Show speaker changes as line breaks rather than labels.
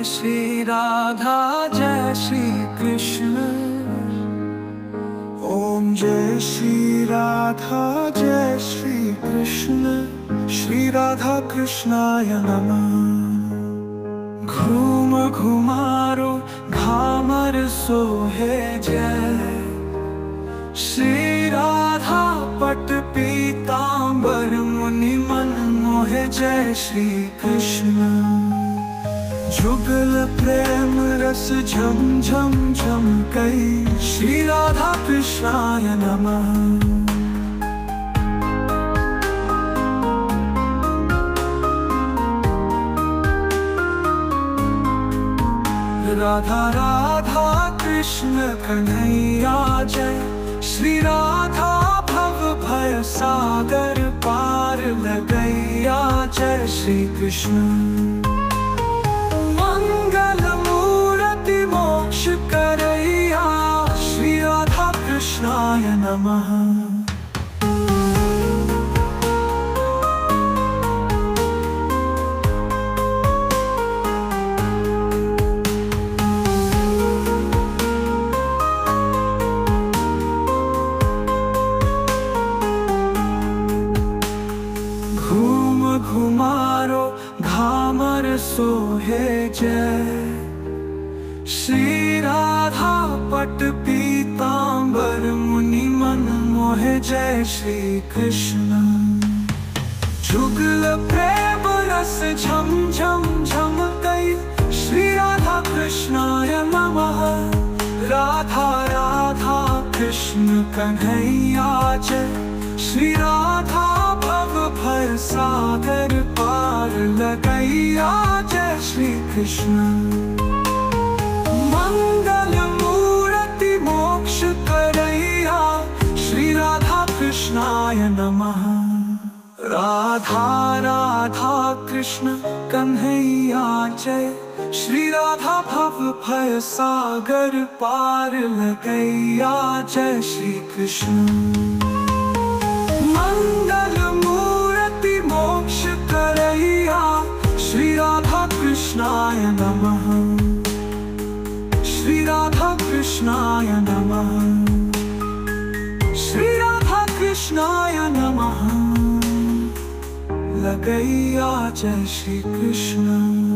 श्री राधा जय श्री कृष्ण।
ओम जय श्री राधा जय श्री कृष्ण। श्री राधा कृष्णाय नमः।
घूम घुमारो घामर सोहे जय श्री राधा पट पीतांबर मुनि मन मोहे जय श्री कृष्ण। जुगल प्रेम रस झम झम झम कई श्री राधा कृष्णाय नमः। राधा राधा कृष्ण कन्हैया जय श्री राधा भव भय सागर पार लगैया जय श्री कृष्ण। मंगल मूर्ति मोक्ष करैया श्री राधा कृष्णाय नमः। घुमारो घामर सोहे जय श्री राधा पट पीतांबर मुनि मन मोहे जय श्री कृष्ण। जुगल प्रेम रस झम झम झम कई श्री राधा कृष्णाय नमः। राधा राधा कृष्ण कन्हैया जय श्री राधा भव भय सागर पार लगैया जय श्री कृष्ण। मंगल मूर्ति मोक्ष करैया श्री राधा कृष्णाय नमः। राधा राधा कृष्ण कन्हैया जय श्री राधा भव भय सागर पार लगैया जय श्री कृष्ण। मंगल मूर्ति मोक्ष करैया श्री राधा कृष्णाय नमः। श्री राधा कृष्णाय नमः। श्री राधा कृष्णाय नमः। लगैया जय श्री कृष्ण।